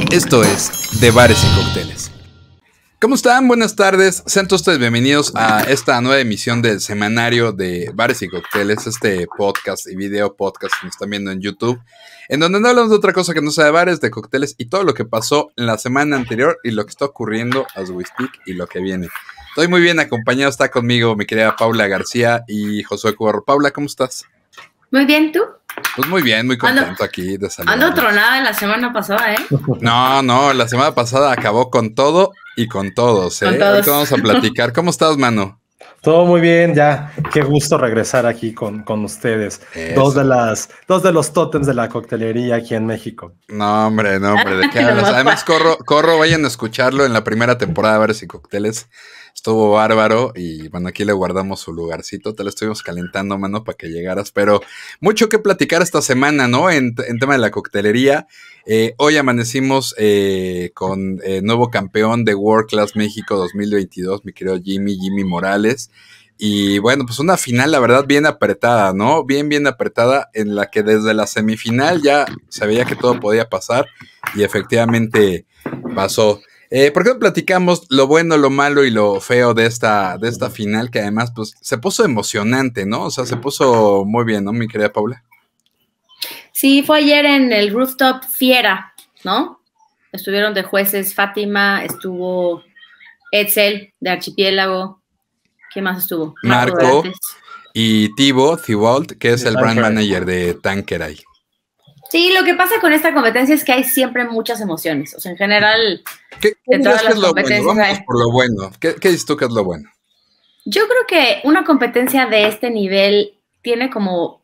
Esto es De Bares y Cócteles. ¿Cómo están? Buenas tardes. Sean todos ustedes bienvenidos a esta nueva emisión del semanario de Bares y Cócteles, este podcast y video podcast que nos están viendo en YouTube, en donde no hablamos de otra cosa que no sea de bares, de cócteles y todo lo que pasó en la semana anterior y lo que está ocurriendo as we speak y lo que viene. Estoy muy bien acompañado, está conmigo mi querida Paula García y Josué Cubarro. Paula, ¿cómo estás? Muy bien, ¿tú? Pues muy bien, muy contento aquí de salir. Ando tronada la semana pasada, ¿eh? No, la semana pasada acabó con todo y con todos, ¿eh? Con todos. Ahorita vamos a platicar. ¿Cómo estás, mano? Todo muy bien, ya. Qué gusto regresar aquí con ustedes. Eso. Dos de los tótems de la coctelería aquí en México. No, hombre, ¿de qué hablas? Además, corro, vayan a escucharlo en la primera temporada de Bares y Cócteles. Estuvo bárbaro y bueno, aquí le guardamos su lugarcito. Te lo estuvimos calentando, mano, para que llegaras. Pero mucho que platicar esta semana, ¿no? En tema de la coctelería. Hoy amanecimos con nuevo campeón de World Class México 2022, mi querido Jimmy Morales. Y bueno, pues una final, la verdad, bien apretada, ¿no? Bien apretada, en la que desde la semifinal ya se veía que todo podía pasar y efectivamente pasó. ¿Por qué no platicamos lo bueno, lo malo y lo feo de esta final? Que además, pues, se puso emocionante, ¿no? O sea, se puso muy bien, ¿no, mi querida Paula? Sí, fue ayer en el Rooftop Fiera, ¿no? Estuvieron de jueces Fátima, estuvo Edsel de Archipiélago. ¿Quién más estuvo? Marco y Thibault, que es el brand manager de Tanqueray. Sí, lo que pasa con esta competencia es que hay siempre muchas emociones. O sea, en general, ¿Qué de todas las es lo competencias bueno? Vamos por lo bueno. ¿Qué dices tú que es lo bueno? Yo creo que una competencia de este nivel tiene como...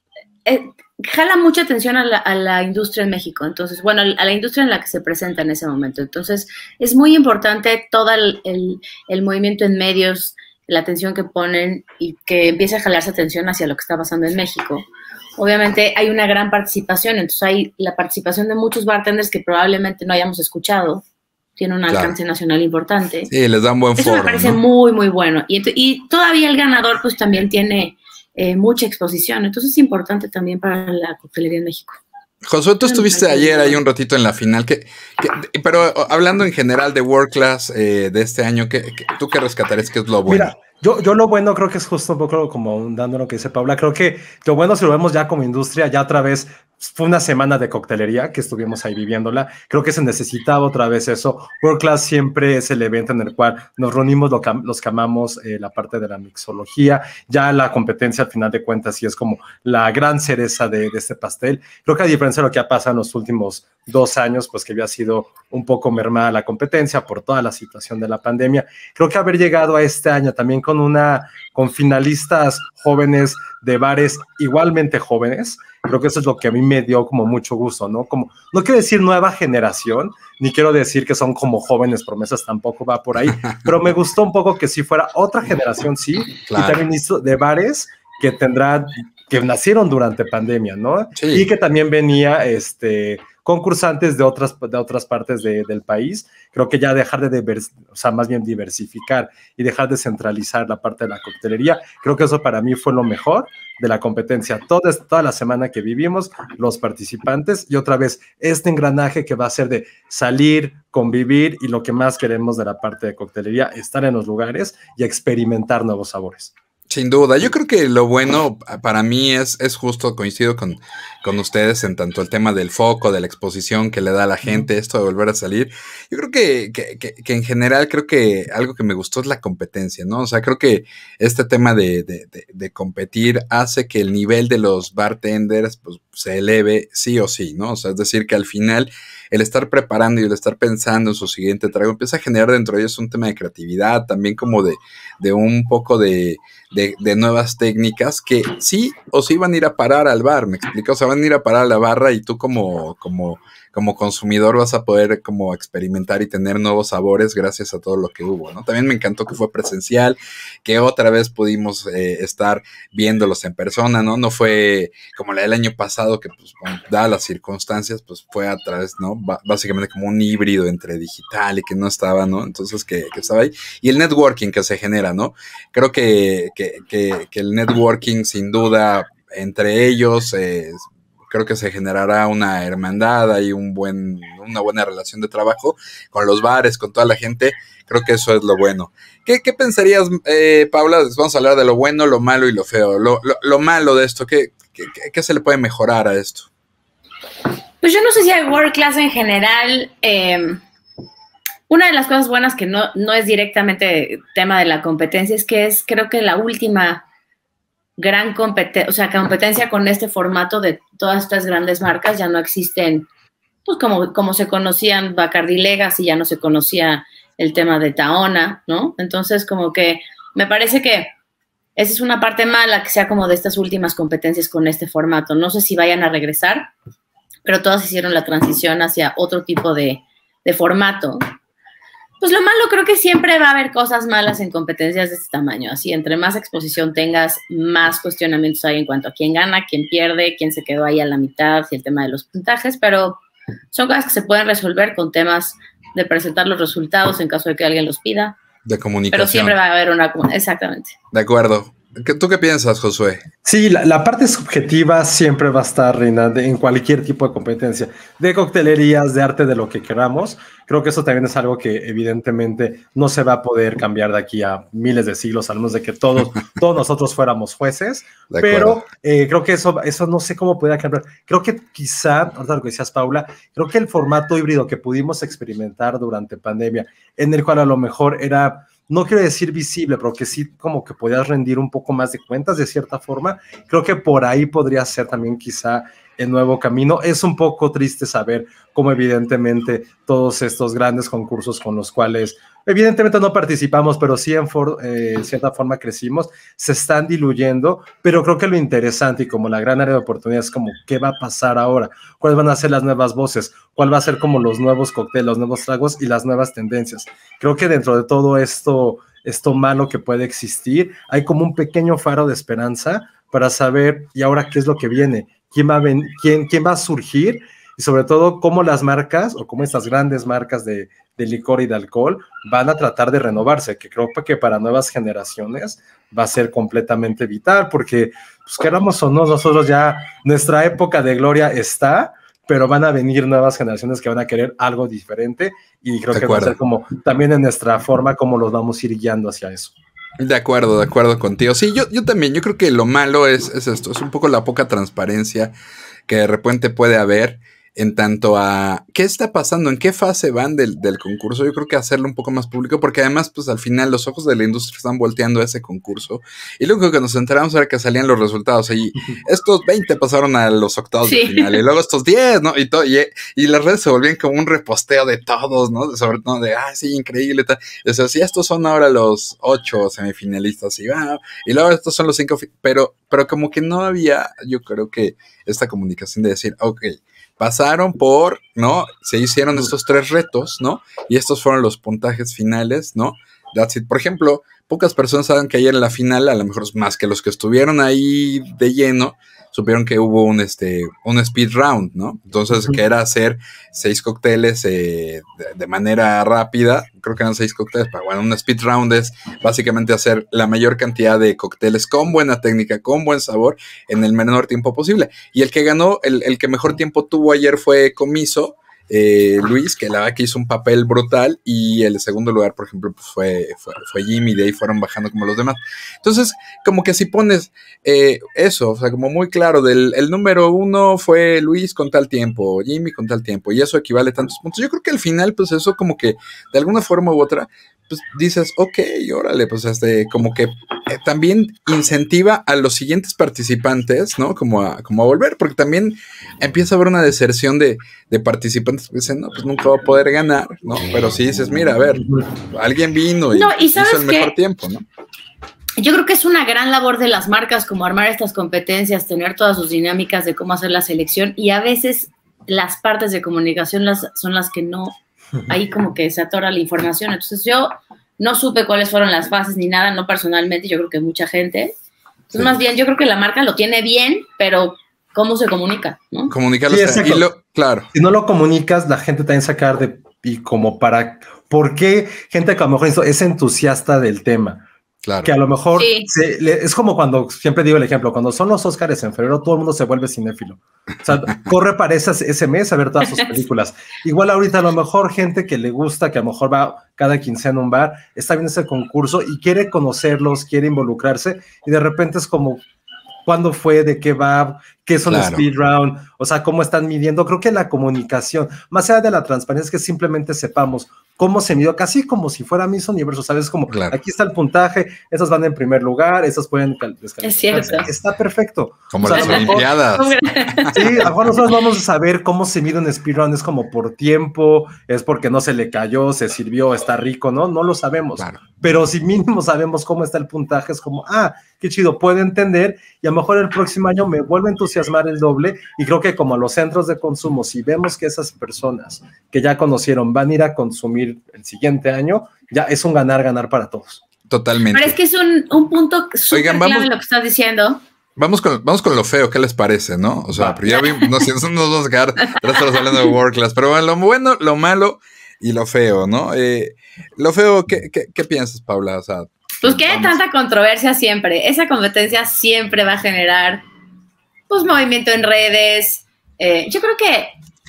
jala mucha atención a la industria en México. Entonces, bueno, a la industria en la que se presenta en ese momento. Entonces, es muy importante todo el movimiento en medios, la atención que ponen y que empiece a jalarse atención hacia lo que está pasando en México. Obviamente hay una gran participación, entonces hay la participación de muchos bartenders que probablemente no hayamos escuchado, tiene un alcance nacional importante. Sí, les da un buen foro. Eso me parece, ¿no?, muy bueno. Y todavía el ganador pues también tiene mucha exposición, entonces es importante también para la coctelería en México. Josué, tú estuviste ayer ahí un ratito en la final, pero hablando en general de World Class de este año, ¿tú qué rescatarías que es lo bueno? Mira, yo lo bueno creo que es justo un poco como dando lo que dice Paula. Creo que lo bueno, si lo vemos ya como industria, ya otra vez fue una semana de coctelería que estuvimos ahí viviéndola. Creo que se necesitaba otra vez eso. World Class siempre es el evento en el cual nos reunimos los que amamos la parte de la mixología. Ya la competencia, al final de cuentas, sí es como la gran cereza de este pastel. Creo que a diferencia de lo que ha pasado en los últimos 2 años, pues que había sido un poco mermada la competencia por toda la situación de la pandemia, creo que haber llegado a este año también con finalistas jóvenes de bares igualmente jóvenes, creo que eso es lo que a mí me dio como mucho gusto, ¿no? Como, no quiero decir nueva generación, ni quiero decir que son como jóvenes promesas, tampoco va por ahí, pero me gustó un poco que sí fuera otra generación, sí, claro. Y también de bares que nacieron durante pandemia, ¿no? Sí. Y que también venía concursantes de otras partes del país. Creo que ya dejar más bien diversificar y dejar de centralizar la parte de la coctelería, creo que eso para mí fue lo mejor de la competencia. Toda la semana que vivimos, los participantes, y otra vez este engranaje que va a ser de salir, convivir, y lo que más queremos de la parte de coctelería, estar en los lugares y experimentar nuevos sabores. Sin duda, yo creo que lo bueno para mí es justo, coincido con ustedes en tanto el tema del foco, de la exposición que le da a la gente, esto de volver a salir. Yo creo que en general creo que algo que me gustó es la competencia, ¿no? O sea, creo que este tema de competir hace que el nivel de los bartenders pues, se eleve sí o sí, ¿no? O sea, es decir, que al final el estar preparando y el estar pensando en su siguiente trago empieza a generar dentro de ellos un tema de creatividad, también como de un poco de nuevas técnicas que sí o sí van a ir a parar al bar, ¿me explico? O sea, van a ir a parar a la barra y tú como consumidor vas a poder como experimentar y tener nuevos sabores gracias a todo lo que hubo, ¿no? También me encantó que fue presencial, que otra vez pudimos estar viéndolos en persona, ¿no? No fue como la del año pasado que, pues, bueno, dadas las circunstancias, pues fue a través, ¿no? Básicamente como un híbrido entre digital y que no estaba, ¿no? Entonces que estaba ahí. Y el networking que se genera, ¿no? Creo que el networking sin duda entre ellos creo que se generará una hermandad y una buena relación de trabajo con los bares, con toda la gente. Creo que eso es lo bueno. ¿Qué pensarías, Paula? Vamos a hablar de lo bueno, lo malo y lo feo. Lo malo de esto, ¿qué se le puede mejorar a esto? Pues yo no sé si hay world class en general. Una de las cosas buenas que no es directamente tema de la competencia es que creo que la última gran competencia con este formato de todas estas grandes marcas. Ya no existen, pues como se conocían Bacardi Legacy, ya no se conocía el tema de Tahona, ¿no? Entonces como que me parece que esa es una parte mala, que sea como de estas últimas competencias con este formato. No sé si vayan a regresar, pero todas hicieron la transición hacia otro tipo de formato. Pues lo malo, creo que siempre va a haber cosas malas en competencias de este tamaño. Así, entre más exposición tengas, más cuestionamientos hay en cuanto a quién gana, quién pierde, quién se quedó ahí a la mitad y el tema de los puntajes, pero son cosas que se pueden resolver con temas de presentar los resultados en caso de que alguien los pida. De comunicación. Pero siempre va a haber exactamente. De acuerdo. ¿Tú qué piensas, Josué? Sí, la parte subjetiva siempre va a estar reinando en cualquier tipo de competencia, de coctelerías, de arte, de lo que queramos. Creo que eso también es algo que evidentemente no se va a poder cambiar de aquí a miles de siglos, a menos de que todos nosotros fuéramos jueces. Pero creo que eso no sé cómo podría cambiar. Creo que quizá, ahorita lo que decías, Paula, creo que el formato híbrido que pudimos experimentar durante pandemia, en el cual a lo mejor era... No quiero decir visible, pero que sí como que podías rendir un poco más de cuentas de cierta forma. Creo que por ahí podría ser también quizá el nuevo camino. Es un poco triste saber cómo evidentemente todos estos grandes concursos con los cuales evidentemente no participamos, pero sí en cierta forma crecimos, se están diluyendo, pero creo que lo interesante y como la gran área de oportunidad es como qué va a pasar ahora, cuáles van a ser las nuevas voces, cuál va a ser como los nuevos cócteles, los nuevos tragos y las nuevas tendencias. Creo que dentro de todo esto malo que puede existir, hay como un pequeño faro de esperanza para saber y ahora qué es lo que viene, quién va a surgir y sobre todo cómo las marcas o cómo estas grandes marcas de licor y de alcohol van a tratar de renovarse, que creo que para nuevas generaciones va a ser completamente vital, porque pues queramos o no, nosotros ya, nuestra época de gloria está, pero van a venir nuevas generaciones que van a querer algo diferente y creo que va a ser como también en nuestra forma como los vamos a ir guiando hacia eso. De acuerdo contigo. Sí, yo también, yo creo que lo malo es esto, es un poco la poca transparencia que de repente puede haber en tanto a qué está pasando, en qué fase van del concurso. Yo creo que hacerlo un poco más público, porque además, pues al final los ojos de la industria están volteando a ese concurso y lo único que nos enteramos era que salían los resultados y estos 20 pasaron a los octavos de final y luego estos 10, ¿no? Y las redes se volvían como un reposteo de todos, ¿no? Sobre todo de, sí, increíble, tal. O sea, sí, estos son ahora los 8 semifinalistas y luego estos son los 5, pero como que no había, yo creo que esta comunicación de decir, ok, pasaron por, ¿no? Se hicieron estos 3 retos, ¿no? Y estos fueron los puntajes finales, ¿no? That's it. Por ejemplo, pocas personas saben que ayer en la final, a lo mejor más que los que estuvieron ahí de lleno, supieron que hubo un speed round, ¿no? Entonces, que era hacer 6 cócteles de manera rápida. Creo que eran 6 cócteles, pero bueno, un speed round es básicamente hacer la mayor cantidad de cócteles con buena técnica, con buen sabor, en el menor tiempo posible. Y el que ganó, el que mejor tiempo tuvo ayer fue Comiso, Luis, que la verdad que hizo un papel brutal, y el segundo lugar, por ejemplo, pues fue Jimmy, de ahí fueron bajando como los demás. Entonces, como que si pones eso, o sea, como muy claro, el número 1 fue Luis con tal tiempo, Jimmy con tal tiempo, y eso equivale a tantos puntos. Yo creo que al final, pues eso como que, de alguna forma u otra, pues dices, ok, órale, pues como que también incentiva a los siguientes participantes, ¿no? Como a volver, porque también empieza a haber una deserción de participantes que dicen, no, pues nunca va a poder ganar, ¿no? Pero si dices, mira, a ver, alguien vino y hizo el mejor tiempo, ¿no? Yo creo que es una gran labor de las marcas como armar estas competencias, tener todas sus dinámicas de cómo hacer la selección, y a veces las partes de comunicación son las que no, ahí como que se atora la información. Entonces yo no supe cuáles fueron las fases ni nada, no personalmente, yo creo que mucha gente. Entonces más bien yo creo que la marca lo tiene bien, pero ¿cómo se comunica? ¿No? Comunicarlo, sí, claro. Si no lo comunicas, la gente también sacar y como para, ¿por qué gente que a lo mejor es entusiasta del tema? Claro. Que a lo mejor Sí. es como cuando, siempre digo el ejemplo, cuando son los Óscares en febrero, todo el mundo se vuelve cinéfilo. O sea, corre para ese mes a ver todas sus películas. Igual ahorita a lo mejor gente que le gusta, que a lo mejor va cada quincena a un bar, está viendo ese concurso y quiere conocerlos, quiere involucrarse, y de repente es como, ¿cuándo fue? ¿De qué va? ¿Qué es un speed round? O sea, ¿cómo están midiendo? Creo que la comunicación, más allá de la transparencia, es que simplemente sepamos cómo se midió, casi como si fuera Miss Universo, ¿sabes? Como, aquí está el puntaje, esas van en primer lugar, esas pueden descalificar. Es cierto. Está perfecto. Como las Olimpiadas. Sí, a lo mejor nosotros vamos a saber cómo se mide un speedrun, es como por tiempo, es porque no se le cayó, se sirvió, está rico, ¿no? No lo sabemos. Claro. Pero si mínimo sabemos cómo está el puntaje, es como, qué chido, puedo entender, y a lo mejor el próximo año me vuelve a entusiasmar el doble, y creo que como los centros de consumo, si vemos que esas personas que ya conocieron van a ir a consumir el siguiente año, ya es un ganar-ganar para todos. Totalmente. Pero es que es un punto súper clave lo que estás diciendo. Vamos con lo feo, ¿qué les parece, no? O sea, ya vimos, no sé, nos vamos a quedar 3 horas hablando de World Class, pero bueno, lo bueno, lo malo y lo feo, ¿no? Lo feo, ¿qué piensas, Paula? O sea, pues que hay tanta controversia siempre. Esa competencia siempre va a generar, pues, movimiento en redes. Yo creo que,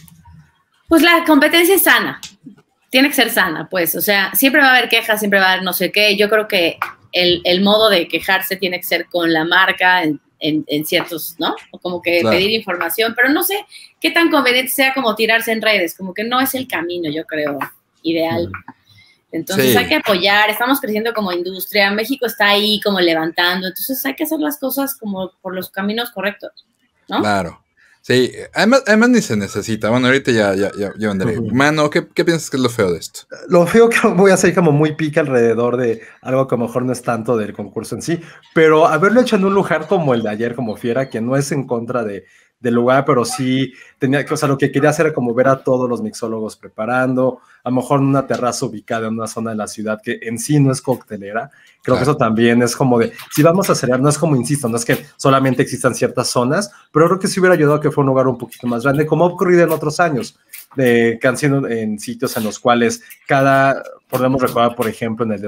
pues, la competencia es sana. Tiene que ser sana, pues. O sea, siempre va a haber quejas, siempre va a haber no sé qué. Yo creo que el modo de quejarse tiene que ser con la marca en ciertos, ¿no? O como que pedir información, pero no sé qué tan conveniente sea como tirarse en redes. Como que no es el camino, yo creo, ideal. Entonces hay que apoyar, estamos creciendo como industria, México está ahí como levantando, entonces hay que hacer las cosas como por los caminos correctos, ¿no? Claro. Sí, además ni se necesita. Bueno, ahorita ya andaré. Mano, ¿qué piensas que es lo feo de esto? Lo feo que voy a hacer como muy pica alrededor de algo que a lo mejor no es tanto del concurso en sí, pero haberlo hecho en un lugar como el de ayer, como Fiera, que no es en contra del lugar, pero sí tenía que, o sea, lo que quería hacer era como ver a todos los mixólogos preparando, a lo mejor en una terraza ubicada en una zona de la ciudad que en sí no es coctelera. Creo que eso también es como de, si vamos a celebrar, no es como, insisto, no es que solamente existan ciertas zonas, pero creo que sí hubiera ayudado a que fuera un lugar un poquito más grande, como ha ocurrido en otros años, que han sido en sitios en los cuales podemos recordar, por ejemplo, en el de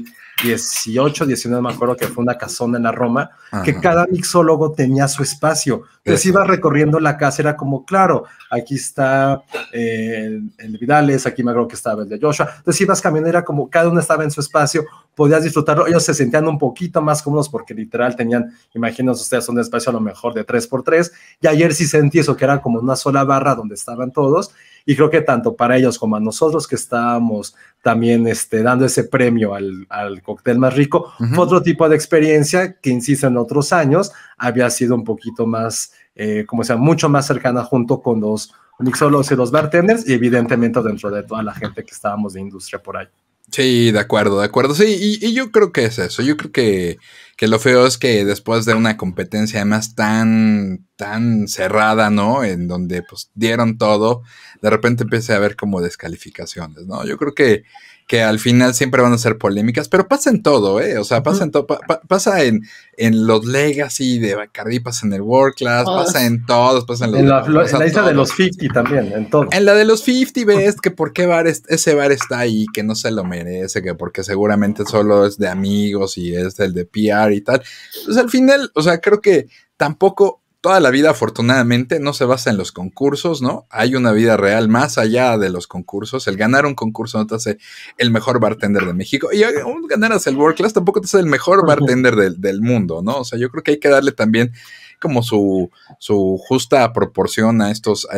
2018, 19, me acuerdo que fue una casona en la Roma, que cada mixólogo tenía su espacio. Entonces iba recorriendo la casa, era como, claro, aquí está el Vidales, aquí me acuerdo que estaba el de Joshua. Entonces ibas caminando, era como cada uno estaba en su espacio, podías disfrutarlo. Ellos se sentían un poquito más cómodos porque literal tenían, imagínense ustedes, un espacio a lo mejor de 3x3, y ayer sí sentí eso, que era como una sola barra donde estaban todos, y creo que tanto para ellos como a nosotros que estábamos también dando ese premio al cóctel más rico, fue otro tipo de experiencia que, insisto, en otros años había sido un poquito más, como sea, mucho más cercana junto con los mixólogos y los bartenders, y evidentemente dentro de toda la gente que estábamos de industria por ahí. Sí, de acuerdo. Sí, y yo creo que es eso. Yo creo que lo feo es que después de una competencia además tan cerrada, ¿no? En donde pues dieron todo, de repente empieza a haber como descalificaciones, ¿no? Yo creo que al final siempre van a ser polémicas, pero pasa en todo, ¿eh? O sea, pasa en todo, pasa en los Legacy de Bacardi, pasa en el World Class, pasa en todos, pasa en la isla de los 50 también, en todo. En la de los 50 ves que por qué ese bar está ahí, que no se lo merece, que porque seguramente solo es de amigos y es el de PR y tal. Pues al final, o sea, creo que tampoco toda la vida, afortunadamente, no se basa en los concursos, ¿no? Hay una vida real más allá de los concursos. El ganar un concurso no te hace el mejor bartender de México. Y aún ganaras el World Class tampoco te hace el mejor bartender del mundo, ¿no? O sea, yo creo que hay que darle también como su justa proporción a estos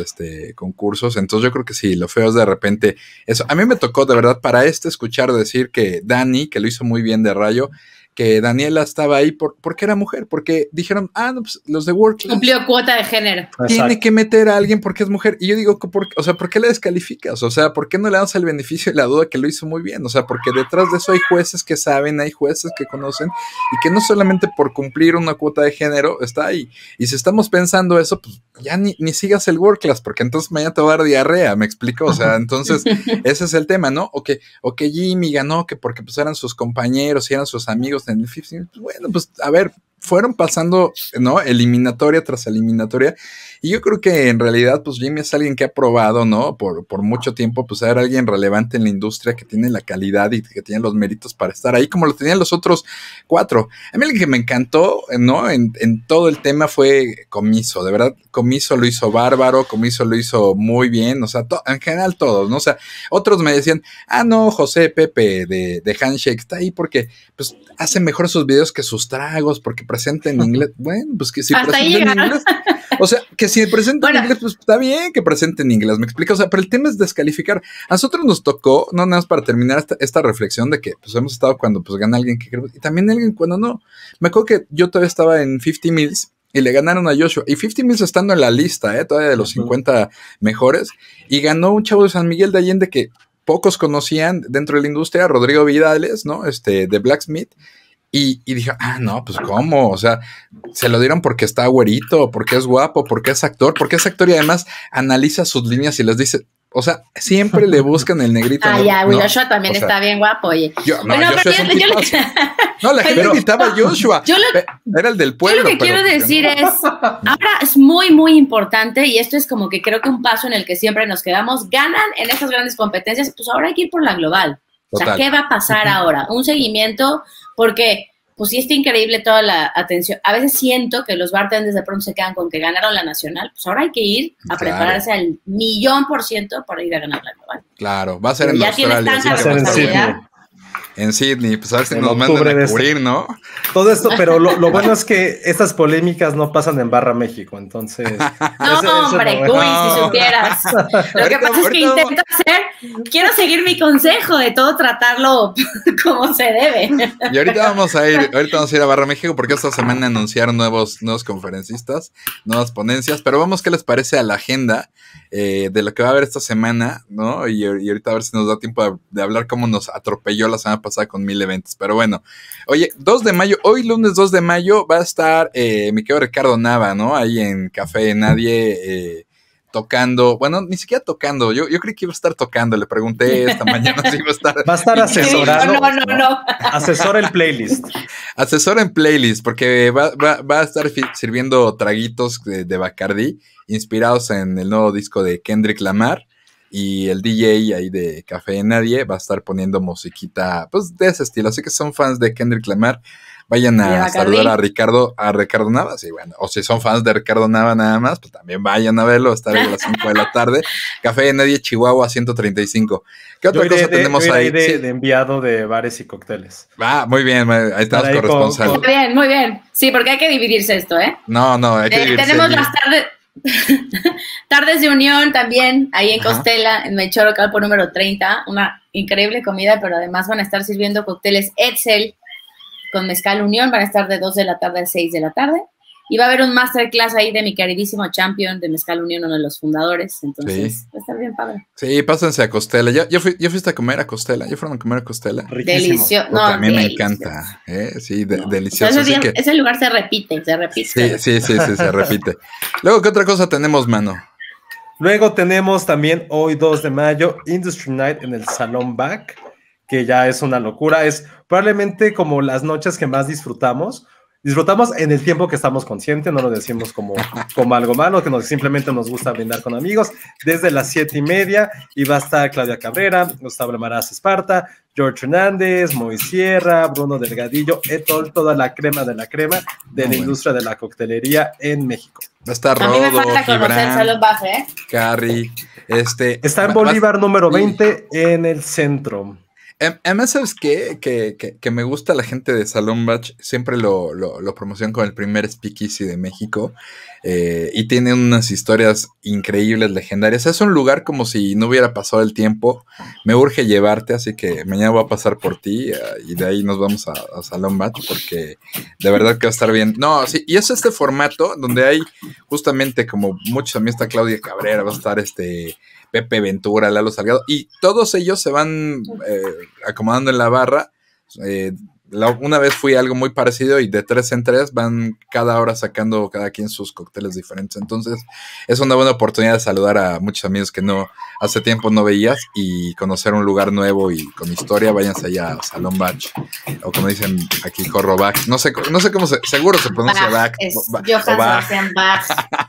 concursos. Entonces yo creo que sí, lo feo es de repente eso. A mí me tocó de verdad para escuchar decir que Dani, que lo hizo muy bien de Rayo, que Daniela estaba ahí porque era mujer, porque dijeron, no, pues los de World Class cumplió cuota de género. Tiene que meter a alguien porque es mujer. Y yo digo, o sea, ¿por qué le descalificas? O sea, ¿por qué no le damos el beneficio de la duda que lo hizo muy bien? O sea, porque detrás de eso hay jueces que saben, hay jueces que conocen y que no solamente por cumplir una cuota de género está ahí. Y si estamos pensando eso, pues ya ni sigas el World Class, porque entonces mañana te va a dar diarrea, ¿me explico? O sea, entonces ese es el tema, ¿no? O que Jimmy ganó, que porque pues eran sus compañeros y eran sus amigos en el 15, pues bueno, pues a ver, fueron pasando, ¿no? Eliminatoria tras eliminatoria. Y yo creo que en realidad, pues Jimmy es alguien que ha probado, ¿no? Por mucho tiempo, pues ser alguien relevante en la industria, que tiene la calidad y que tiene los méritos para estar ahí, como lo tenían los otros 4. A mí el que me encantó, ¿no? En todo el tema fue Comiso, de verdad, Comiso lo hizo bárbaro, Comiso lo hizo muy bien, o sea, en general todos, ¿no? O sea, otros me decían, no, José Pepe de Handshake está ahí porque, pues, hace mejor sus videos que sus tragos, porque presenta en inglés. Bueno, pues que si presenta en inglés, o sea, que si presenta en inglés, pues está bien que presente en inglés, me explico, o sea, pero el tema es descalificar. A nosotros nos tocó, no nada más para terminar esta reflexión de que, pues, hemos estado cuando, pues, gana alguien que creo, y también alguien cuando no. Me acuerdo que yo todavía estaba en 50 Mills y le ganaron a Joshua, y 50 Mills estando en la lista, todavía de los 50 mejores, y ganó un chavo de San Miguel de Allende que pocos conocían dentro de la industria, Rodrigo Vidales, ¿no? De Blacksmith. Y dije, no, pues ¿cómo? O sea, se lo dieron porque está güerito, porque es guapo, porque es actor y además analiza sus líneas y les dice, o sea, siempre le buscan el negrito. Ya, Joshua también está bien guapo, oye. La gente gritaba Joshua. Era el del pueblo. Yo lo que quiero decir es, ahora es muy, muy importante, y esto es como que creo que un paso en el que siempre nos quedamos, ganan en estas grandes competencias, pues ahora hay que ir por la global. Total. O sea, ¿qué va a pasar ahora? Un seguimiento, porque pues sí está increíble toda la atención. A veces siento que los bartenders de pronto se quedan con que ganaron la nacional. Pues ahora hay que ir a prepararse al 1,000,000% para ir a ganar la global. Claro, va a ser en ya Australia. Tienes tanta responsabilidad. En Sydney, pues a ver si nos mandan a cubrir, ¿no? Todo esto, pero lo bueno es que estas polémicas no pasan en Barra México, entonces... hombre, si supieras. Lo que pasa es que intento quiero seguir mi consejo de todo tratarlo como se debe. Y ahorita vamos a ir a Barra México porque esta semana anunciaron nuevos conferencistas, nuevas ponencias, pero vamos, ¿qué les parece a la agenda de lo que va a haber esta semana, ¿no? Y ahorita a ver si nos da tiempo de hablar cómo nos atropelló la semana pasada con 1000 eventos, pero bueno. Oye, 2 de mayo, hoy lunes 2 de mayo va a estar mi querido Ricardo Nava, ¿no? Ahí en Café de Nadie, tocando, bueno, ni siquiera tocando, yo creí que iba a estar tocando, le pregunté esta mañana si iba a estar... Va a estar asesorando. No. Asesora el playlist. Asesora en playlist, porque va a estar sirviendo traguitos de Bacardí, inspirados en el nuevo disco de Kendrick Lamar, y el DJ ahí de Café de Nadie va a estar poniendo musiquita, pues, de ese estilo, así que son fans de Kendrick Lamar, vayan a saludar a Ricardo Nava, sí, bueno, o si son fans de Ricardo Nava nada más, pues también vayan a verlo, estar ahí a las 5 de la tarde, Café de Nadie, Chihuahua 135. ¿Qué otra cosa tenemos ahí? De enviado de bares y cócteles. Muy bien, ahí estamos corresponsal. Muy bien, sí, porque hay que dividirse esto, ¿eh? No, hay que dividirse. Tenemos las tardes de unión también, ahí en Costela, en Melchor Ocampo número 30, una increíble comida, pero además van a estar sirviendo cócteles Edsel con Mezcal Unión, van a estar de 2 de la tarde a 6 de la tarde, y va a haber un masterclass ahí de mi queridísimo champion de Mezcal Unión, uno de los fundadores, entonces va a estar bien padre. Sí, pásense a Costela, ¿ya fuiste a comer a Costela? ¿Ya fueron a comer a Costela? Delicioso. No, a mí me encanta, sí, delicioso. O sea, ese lugar se repite. Sí, se repite. Luego, ¿qué otra cosa tenemos, mano? Luego tenemos también hoy 2 de mayo Industry Night en el Salón Back, que ya es una locura, es probablemente como las noches que más disfrutamos en el tiempo que estamos conscientes, no lo decimos como algo malo, que simplemente nos gusta brindar con amigos, desde las 7:30, y va a estar Claudia Cabrera, Gustavo Maraz Esparta, George Hernández, Moy Sierra, Bruno Delgadillo, toda la crema de la crema de la industria de la coctelería en México. Va a estar Rodo, a mí me falta conocer el Salón Back, Carrie, está en Bolívar número 20 en el centro. Además, ¿sabes qué? Que me gusta la gente de Salón Bach, siempre lo promocionan con el primer speakeasy de México, y tiene unas historias increíbles, legendarias. Es un lugar como si no hubiera pasado el tiempo. Me urge llevarte, así que mañana voy a pasar por ti, y de ahí nos vamos a Salón Bach, porque de verdad que va a estar bien. No, sí, y es este formato donde hay justamente, como muchos, también está Claudia Cabrera, va a estar Pepe Ventura, Lalo Salgado, y todos ellos se van acomodando en la barra, una vez fui a algo muy parecido y de 3 en 3 van cada hora sacando cada quien sus cócteles diferentes. Entonces es una buena oportunidad de saludar a muchos amigos que hace tiempo no veías y conocer un lugar nuevo y con historia. Váyanse allá a Salón Bach, o como dicen aquí, Corro Bach. No sé cómo seguro se pronuncia Bach. Johann Sebastian Bach.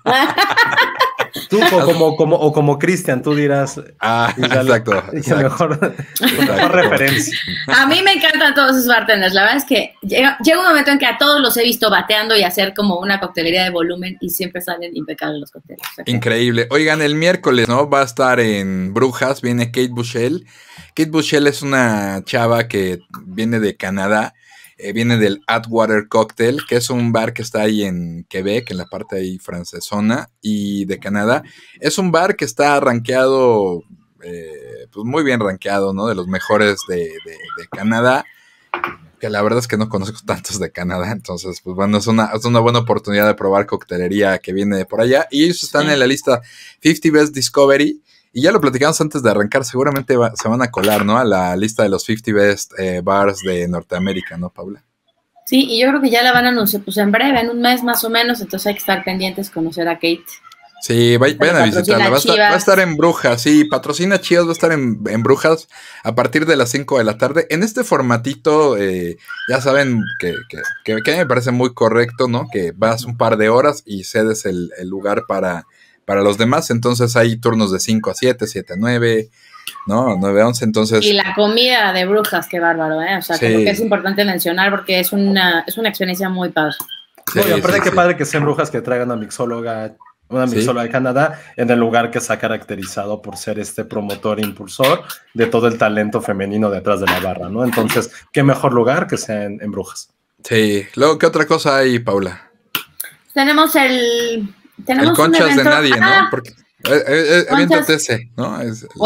Tú como Cristian, tú dirás. Exacto. Mejor referencia. A mí me encantan todos esos bartenders. La verdad es que llega un momento en que a todos los he visto bateando y hacer como una coctelería de volumen y siempre salen impecables los cócteles. Increíble. Oigan, el miércoles, ¿no? Va a estar en Brujas, viene Kate Bushell. Kate Bushell es una chava que viene de Canadá. Viene del Atwater Cocktail, que es un bar que está ahí en Quebec, en la parte ahí francesona y de Canadá. Es un bar que está rankeado, pues muy bien rankeado, ¿no? De los mejores de Canadá, que la verdad es que no conozco tantos de Canadá, entonces, pues bueno, es una buena oportunidad de probar coctelería que viene de por allá. Y ellos están en la lista 50 Best Discovery. Y ya lo platicamos antes de arrancar, seguramente se van a colar, ¿no? A la lista de los 50 Best Bars de Norteamérica, ¿no, Paula? Sí, y yo creo que ya la van a anunciar, pues en breve, en un mes más o menos, entonces hay que estar pendientes, conocer a Kate. Sí, vayan a visitarla, va a estar en Brujas, sí, patrocina Chivas, va a estar en Brujas a partir de las 5 de la tarde. En este formatito, ya saben que me parece muy correcto, ¿no? Que vas un par de horas y cedes el lugar para los demás, entonces hay turnos de 5 a 7, 7 a 9, ¿no? 9 a 11, entonces... Y la comida de Brujas, qué bárbaro, ¿eh? O sea, creo que es importante mencionar porque es una experiencia muy padre. Sí, y aparte qué padre que sean Brujas que traigan una mixóloga de Canadá, en el lugar que se ha caracterizado por ser este promotor e impulsor de todo el talento femenino detrás de la barra, ¿no? Entonces, qué mejor lugar que sea en Brujas. Sí, luego, ¿qué otra cosa hay, Paula? Tenemos el Conchas de Nadie, ¿no? Porque aviéntate ese, ¿no?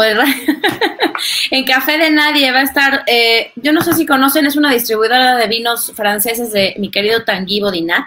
En Café de Nadie va a estar, yo no sé si conocen, es una distribuidora de vinos franceses de mi querido Tanguy Bodinat.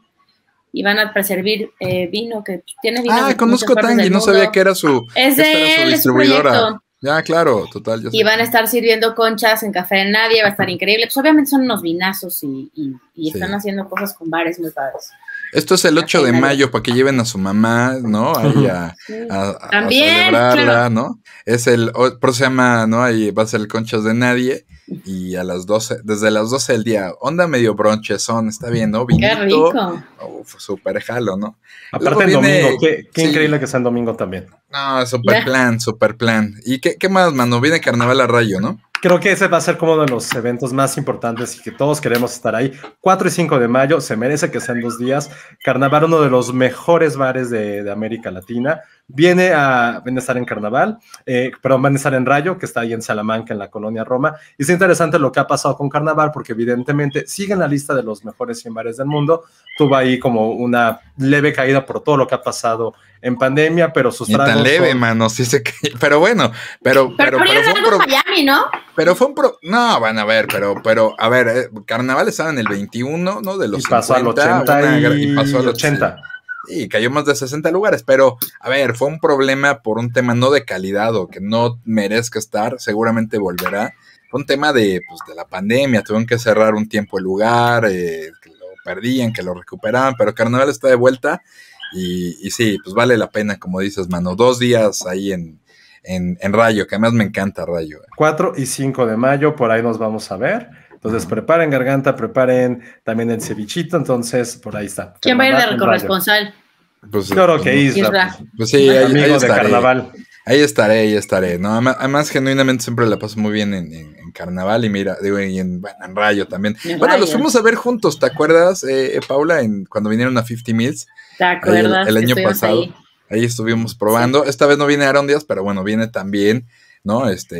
Y van a servir vino que tiene vino. Conozco Tanguy, no sabía que era su distribuidora. Ya, claro, total. Y van a estar sirviendo conchas en Café de Nadie, va a estar increíble. Pues obviamente son unos vinazos y están haciendo cosas con bares muy padres. Esto es el 8 de mayo para que lleven a su mamá, ¿no? Ahí a celebrarla, claro. ¿no? Es por eso se llama, ¿no? Ahí va a ser el Conchas de Nadie. Y a las 12, desde las 12 del día, onda medio bronchezón, está bien, ¿no? Vinito, qué rico. Súper jalo, ¿no? Aparte en domingo, qué increíble que sea en domingo también. No, super plan. ¿Y qué más, mano? Viene Carnaval a Rayo, ¿no? Creo que ese va a ser como uno de los eventos más importantes y que todos queremos estar ahí. 4 y 5 de mayo, se merece que sean 2 días. Carnaval, uno de los mejores bares de América Latina. Viene a estar en Carnaval, pero van a estar en Rayo, que está ahí en Salamanca, en la colonia Roma. Y es interesante lo que ha pasado con Carnaval, porque evidentemente sigue en la lista de los mejores 100 bares del mundo. Tuvo ahí como una leve caída por todo lo que ha pasado en pandemia, pero sus tragos... Ni tan leve, mano, sí se cae. Pero bueno, pero fue un Miami, ¿no? Pero fue no, van a ver, pero a ver, Carnaval estaba en el 21, ¿no? De los y pasó 50, al 80 y pasó al 80. Y cayó más de 60 lugares, pero a ver, fue un problema por un tema no de calidad o que no merezca estar, seguramente volverá. Fue un tema de la pandemia, tuvieron que cerrar un tiempo el lugar, que lo perdían, que lo recuperaban, pero Carnaval está de vuelta y sí, pues vale la pena, como dices, mano, 2 días ahí en Rayo, que además me encanta Rayo. 4 y 5 de mayo, por ahí nos vamos a ver. Entonces, preparen garganta, preparen también el cevichito, entonces, por ahí está. ¿Quién va a ir de corresponsal? Pues, claro que Isra. Pues sí, ahí amigo estaré. De Carnaval. Ahí estaré, ¿no? Además, genuinamente siempre la paso muy bien en Carnaval y mira, digo, en Rayo también. Bueno, los fuimos a ver juntos, ¿te acuerdas, Paula, cuando vinieron a 50 Mills? ¿Te acuerdas? El año pasado. Ahí estuvimos probando. Sí. Esta vez no viene Aaron Díaz, pero bueno, viene también, ¿no?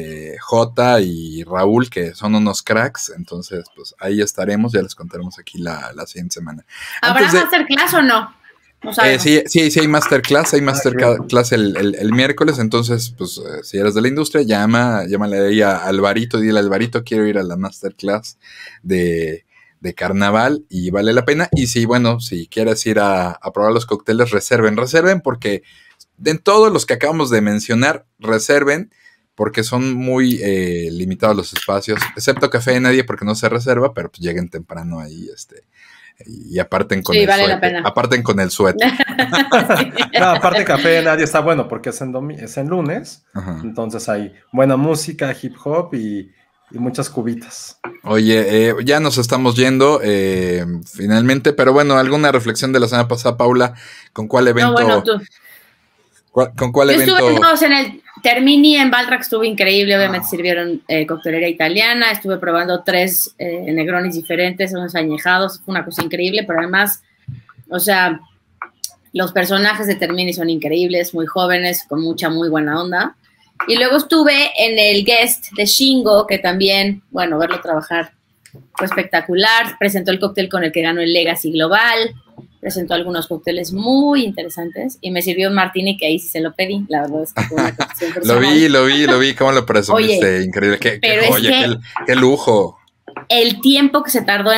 Jota y Raúl, que son unos cracks. Entonces, pues ahí estaremos. Ya les contaremos aquí la siguiente semana. ¿Habrá masterclass o no? No sí, hay masterclass. Hay masterclass el miércoles. Entonces, pues, si eres de la industria, llámale ahí a Alvarito. Dile, Alvarito, quiero ir a la masterclass de Carnaval y vale la pena. Y si quieres ir a probar los cócteles, reserven porque de todos los que acabamos de mencionar, reserven, porque son muy limitados los espacios, excepto Café de Nadie porque no se reserva, pero pues lleguen temprano ahí, y aparten con el vale suéter. la pena. Aparten con el suéter. No, aparte Café de Nadie está bueno porque es en lunes, Ajá. entonces hay buena música, hip hop y muchas cubitas. Oye, ya nos estamos yendo finalmente, pero bueno, alguna reflexión de la semana pasada, Paula, ¿con cuál evento? No, bueno, tú. ¿Con cuál Yo evento? estuve en el Termini en Baltrac, estuvo increíble, obviamente sirvieron coctelería italiana, estuve probando 3 Negronis diferentes, unos añejados, fue una cosa increíble, pero además, o sea, los personajes de Termini son increíbles, muy jóvenes, con mucha, muy buena onda. Y luego estuve en el guest de Shingo, que también, bueno, verlo trabajar fue espectacular, presentó el cóctel con el que ganó el Legacy Global, presentó algunos cócteles muy interesantes y me sirvió un martini que ahí sí se lo pedí, la verdad es que fue una cuestión personal. Lo vi, cómo lo presumiste, Oye, increíble, qué pero joya, qué lujo. El tiempo que se tardó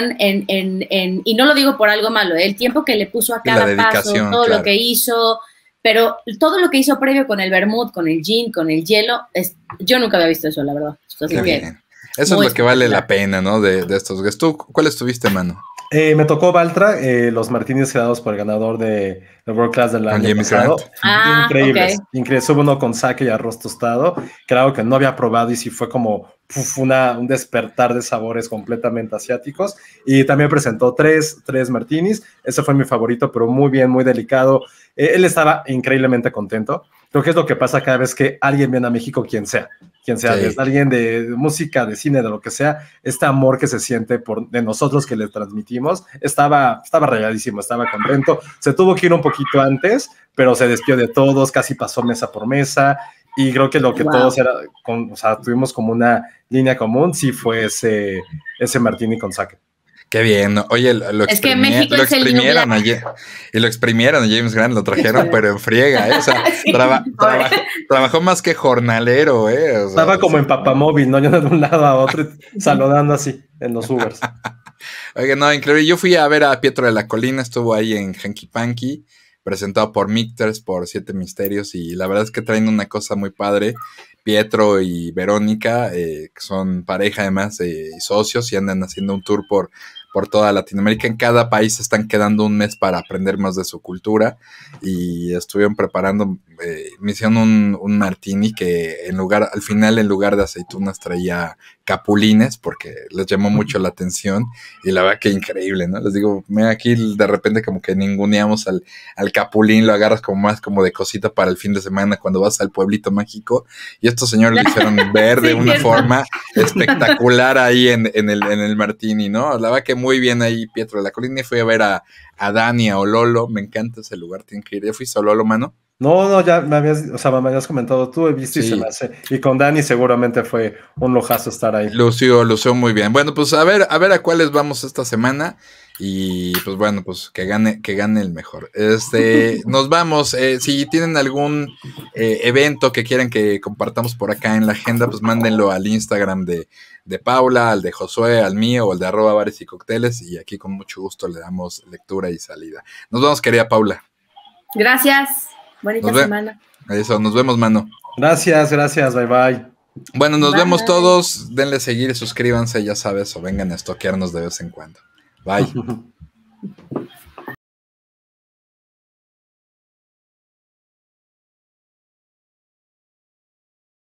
y no lo digo por algo malo, el tiempo que le puso a cada paso, todo claro. Lo que hizo, pero todo lo que hizo previo con el vermut, con el gin, con el hielo, yo nunca había visto eso, la verdad. Así qué que, bien. Eso es lo que vale la pena, ¿no? De estos guests. ¿Tú cuál estuviste, mano? Me tocó Baltra, los martinis creados por el ganador de World Class del año pasado. Increíbles, okay. Increíbles. Hubo uno con sake y arroz tostado, que era algo que no había probado y sí fue como un despertar de sabores completamente asiáticos. Y también presentó tres martinis. Ese fue mi favorito, pero muy bien, muy delicado. Él estaba increíblemente contento. Creo que es lo que pasa cada vez que alguien viene a México, quien sea, sí. Desde alguien de música, de cine, de lo que sea, este amor que se siente de nosotros que le transmitimos, estaba rayadísimo, estaba contento, se tuvo que ir un poquito antes, pero se despidió de todos, casi pasó mesa por mesa, y creo que lo que todos tuvimos como una línea común, sí fue ese martini con sake. Qué bien, oye, lo exprimieron a James Grant, lo trajeron, pero en friega, o sea, sí, trabajó más que jornalero, o sea, estaba como en papamóvil, ¿no? Yo de un lado a otro, saludando así en los Ubers. Oye, no, increíble, yo fui a ver a Pietro de la Colina, estuvo ahí en Hanky Panky, presentado por Micters, por Siete Misterios, y la verdad es que traen una cosa muy padre. Pietro y Verónica, que son pareja además y socios, y andan haciendo un tour por toda Latinoamérica. En cada país se están quedando un mes para aprender más de su cultura, y estuvieron preparando, me hicieron un martini que al final en lugar de aceitunas traía capulines, porque les llamó mucho la atención, y la verdad que increíble, ¿no? Les digo, mira, aquí de repente como que ninguneamos al capulín, lo agarras como más como de cosita para el fin de semana cuando vas al pueblito mágico, y estos señores lo hicieron ver de una forma espectacular ahí en el martini, ¿no? La verdad que muy bien ahí Pietro de la Colina, y fui a ver a Dani, a Ololo, me encanta ese lugar, tienen que ir. ¿Ya fuiste a Ololo, mano? No, ya me habías comentado tú, he visto, sí. Y se me hace, y con Dani seguramente fue un lujazo estar ahí. Lució muy bien. Bueno, pues a ver a cuáles vamos esta semana, y pues bueno, pues que gane el mejor. Nos vamos, si tienen algún evento que quieran que compartamos por acá en la agenda, pues mándenlo al Instagram de Paula, al de Josué, al mío, o al de @bares y cócteles, y aquí con mucho gusto le damos lectura y salida. Nos vamos, querida Paula. Gracias. Bonita semana. Eso, nos vemos, mano. Gracias, bye. Bueno, nos vemos todos. Denle seguir y suscríbanse, ya sabes, o vengan a estoquearnos de vez en cuando. Bye.